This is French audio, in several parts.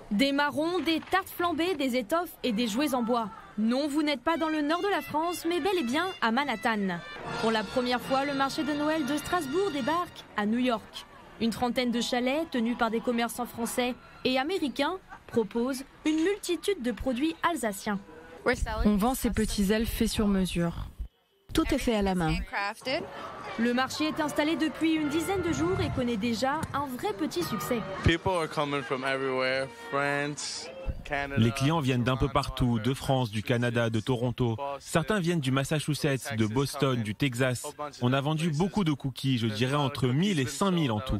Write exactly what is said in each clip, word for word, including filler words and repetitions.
Des marrons, des tartes flambées, des étoffes et des jouets en bois. Non, vous n'êtes pas dans le nord de la France, mais bel et bien à Manhattan. Pour la première fois, le marché de Noël de Strasbourg débarque à New York. Une trentaine de chalets tenus par des commerçants français et américains proposent une multitude de produits alsaciens. On vend ces petits elfes faits sur mesure. Tout est fait à la main. Le marché est installé depuis une dizaine de jours et connaît déjà un vrai petit succès. Les clients viennent d'un peu partout, de France, du Canada, de Toronto. Certains viennent du Massachusetts, de Boston, du Texas. On a vendu beaucoup de cookies, je dirais entre mille et cinq mille en tout.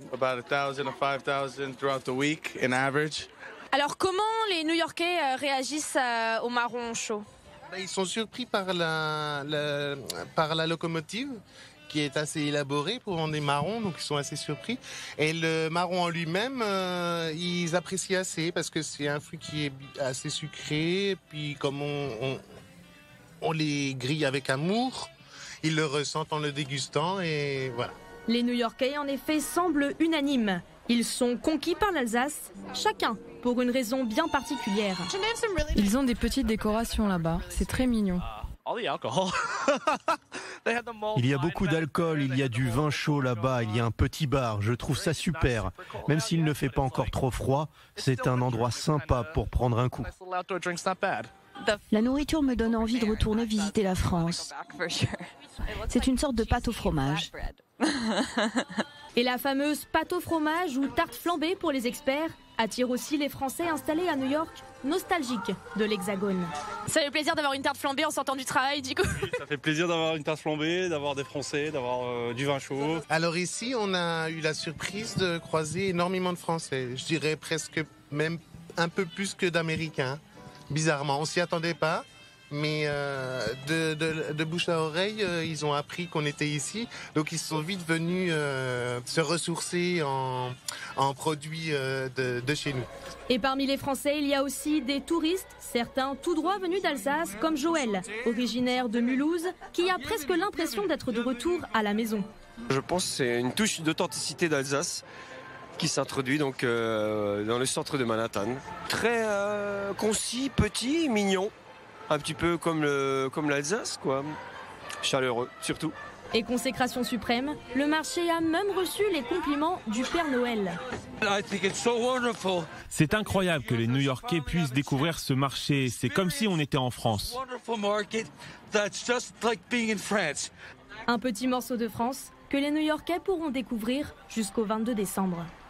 Alors comment les New-Yorkais réagissent aux marrons chauds? Ils sont surpris par la, la, par la locomotive qui est assez élaborée pour vendre des marrons, donc ils sont assez surpris. Et le marron en lui-même, euh, ils apprécient assez parce que c'est un fruit qui est assez sucré. Et puis comme on, on, on les grille avec amour, ils le ressentent en le dégustant et voilà. Les New-Yorkais en effet semblent unanimes. Ils sont conquis par l'Alsace, chacun pour une raison bien particulière. Ils ont des petites décorations là-bas, c'est très mignon. Il y a beaucoup d'alcool, il y a du vin chaud là-bas, il y a un petit bar, je trouve ça super. Même s'il ne fait pas encore trop froid, c'est un endroit sympa pour prendre un coup. La nourriture me donne envie de retourner visiter la France. C'est une sorte de pâte au fromage. Et la fameuse pâte au fromage ou tarte flambée pour les experts attire aussi les Français installés à New York, nostalgiques de l'Hexagone. Ça fait plaisir d'avoir une tarte flambée en sortant du travail, du coup. Oui, ça fait plaisir d'avoir une tarte flambée, d'avoir des Français, d'avoir euh, du vin chaud. Alors ici, on a eu la surprise de croiser énormément de Français. Je dirais presque même un peu plus que d'Américains. Bizarrement, on s'y attendait pas. Mais euh, de, de, de bouche à oreille, euh, ils ont appris qu'on était ici. Donc ils sont vite venus euh, se ressourcer en, en produits euh, de, de chez nous. Et parmi les Français, il y a aussi des touristes, certains tout droit venus d'Alsace, comme Joël, originaire de Mulhouse, qui a presque l'impression d'être de retour à la maison. Je pense que c'est une touche d'authenticité d'Alsace qui s'introduit donc euh, dans le centre de Manhattan. Très euh, concis, petit, mignon. Un petit peu comme le, comme l'Alsace, quoi. Chaleureux, surtout. Et consécration suprême, le marché a même reçu les compliments du Père Noël. C'est incroyable que les New-Yorkais puissent découvrir ce marché. C'est comme si on était en France. Un petit morceau de France que les New-Yorkais pourront découvrir jusqu'au vingt-deux décembre.